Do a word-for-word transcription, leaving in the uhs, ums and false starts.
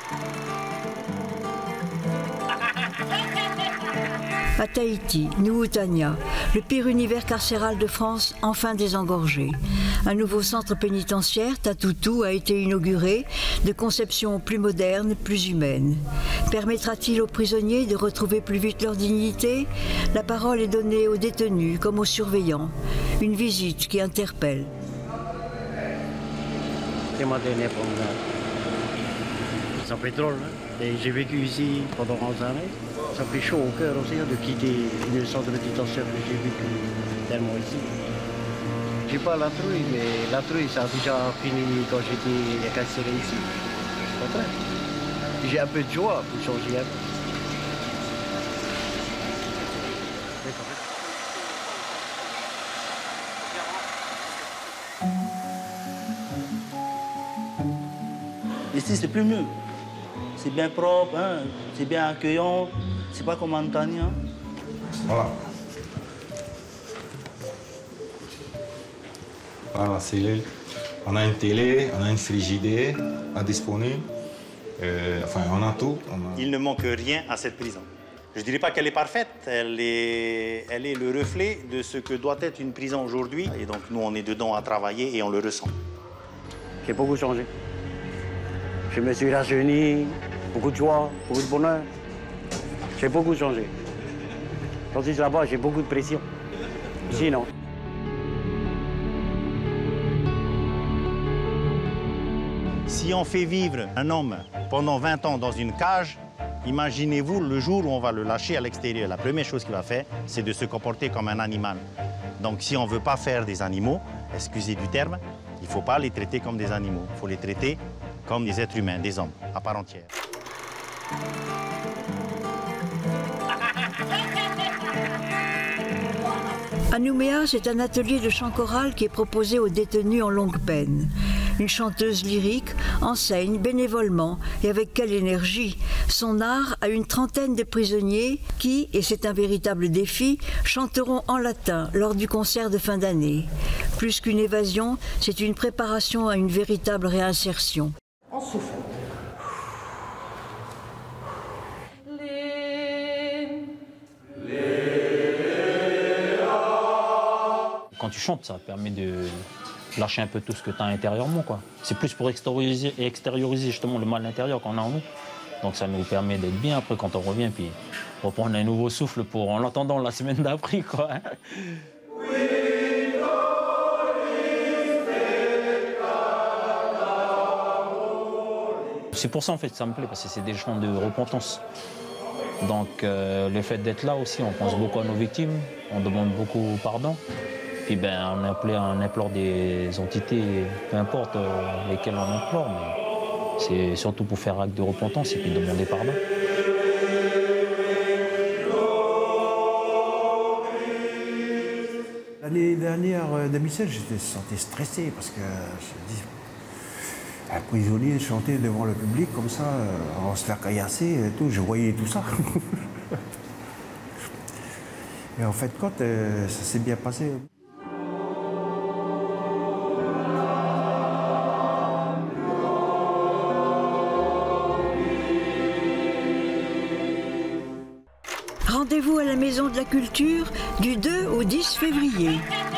À Tahiti, Nu'utania, le pire univers carcéral de France, enfin désengorgé. Un nouveau centre pénitentiaire, Tatutu, a été inauguré, de conception plus moderne, plus humaine. Permettra-t-il aux prisonniers de retrouver plus vite leur dignité? La parole est donnée aux détenus comme aux surveillants. Une visite qui interpelle. C'est ma dernière promenade. Ça fait drôle, hein? Et j'ai vécu ici pendant onze années. Ça fait chaud au cœur aussi hein, de quitter une centre pénitentiaire que j'ai vécu tellement ici. J'ai pas la trouille, mais la trouille, ça a déjà fini quand j'étais incarcéré ici. Au contraire. J'ai un peu de joie pour changer un peu. Ici, c'est plus mieux. C'est bien propre, hein, c'est bien accueillant. C'est pas comme en Tania. Voilà. Voilà la cellule. On a une télé, on a une frigidaire à disponible. Euh, enfin, on a tout. On a... Il ne manque rien à cette prison. Je ne dirais pas qu'elle est parfaite, elle est, elle est le reflet de ce que doit être une prison aujourd'hui. Et donc, nous, on est dedans à travailler et on le ressent. J'ai beaucoup changé. Je me suis rajeuni, beaucoup de joie, beaucoup de bonheur. J'ai beaucoup changé. Tandis que là-bas, j'ai beaucoup de pression. Ici, non. Si on fait vivre un homme pendant vingt ans dans une cage, imaginez-vous le jour où on va le lâcher à l'extérieur. La première chose qu'il va faire, c'est de se comporter comme un animal. Donc si on ne veut pas faire des animaux, excusez du terme, il ne faut pas les traiter comme des animaux. Il faut les traiter comme des êtres humains, des hommes, à part entière. À Nouméa, c'est un atelier de chant choral qui est proposé aux détenus en longue peine. Une chanteuse lyrique enseigne bénévolement et avec quelle énergie son art à une trentaine de prisonniers qui, et c'est un véritable défi, chanteront en latin lors du concert de fin d'année. Plus qu'une évasion, c'est une préparation à une véritable réinsertion. On souffle. Quand tu chantes, ça permet de lâcher un peu tout ce que tu as intérieurement, quoi. C'est plus pour extérioriser, extérioriser justement le mal intérieur qu'on a en nous. Donc ça nous permet d'être bien après quand on revient, puis reprendre un nouveau souffle pour en l'entendant la semaine d'après, quoi. C'est pour ça en fait ça me plaît, parce que c'est des chants de repentance. Donc euh, le fait d'être là aussi, on pense beaucoup à nos victimes, on demande beaucoup pardon. Puis ben, on, appelait, on implore des entités, peu importe euh, lesquelles on implore, mais c'est surtout pour faire acte de repentance et puis demander pardon. L'année dernière, d'Amicel, j'étais senti stressé parce que je dis, un prisonnier chanter devant le public comme ça, on se faire caillasser et tout, je voyais tout ça. Et en fait, quand euh, ça s'est bien passé. Rendez-vous à la Maison de la Culture du deux au dix février.